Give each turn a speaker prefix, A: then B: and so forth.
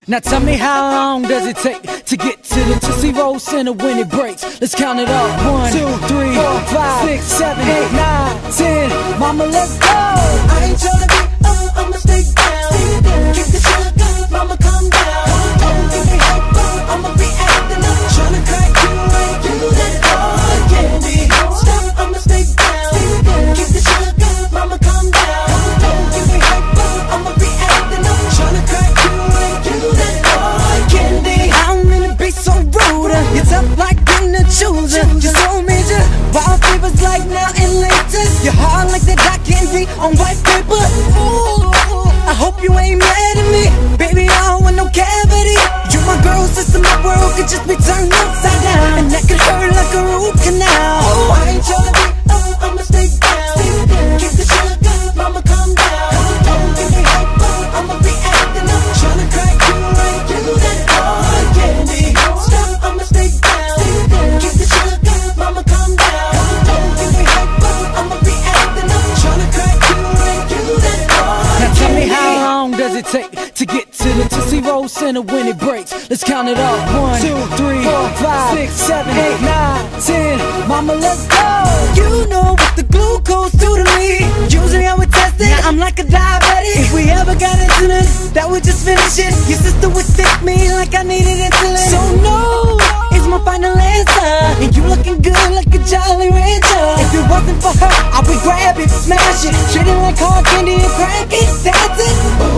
A: Now tell me, how long does it take to get to the Tootsie Roll Center when it breaks? Let's count it up. 1, 2, 3, 4, 5, 6, 7, 8, 9, 10. Mama, let's go.
B: I ain't tryna be up, I'ma stay down. Keep the sugar, mama, calm down. Don't give me hyper, I'ma be acting up. Tryna crack you like you that hard candy. Stop, I'ma stay down. Keep the sugar, mama, calm down. Don't give me hyper, I'ma be acting up. Tryna crack you like you that hard candy.
A: I don't mean to be so rude. You're tough like in the chooser. You're so major. Wild flavors like now and later. You're hard like that dark candy on white paper. Ooh, I hope you ain't mad at me. Baby, I don't want no cavity. You my girl, sister, my world could just be turned upside down, and that could hurt like a root canal.
B: I ain't tryna be up, I'ma stay down. Keep the sugar, mama, calm down. Don't give me hyper, I'ma be acting up. Tryna crack you like you that hard candy. Stop, I'ma stay down. Keep the sugar, mama, calm down. Don't give me hyper, I'ma be acting up. Tryna crack you like you that hard candy.
A: Now tell me, how long does it take to get to the Tootsie Roll Center when it breaks? Let's count it up. 1, 2, 3, 4, 5, 6, 7, 8, 9, 10. Mama, let's go. You know what the glucose do to me. Usually I would test it, I'm like a diabetic. If we ever got into this, that would just finish it. Your sister would stick me like I needed insulin. So no is my final answer, and you looking good like a Jolly Rancher. If it wasn't for her, I would grab it, smash it, treat it like hard candy and crack it. That's it.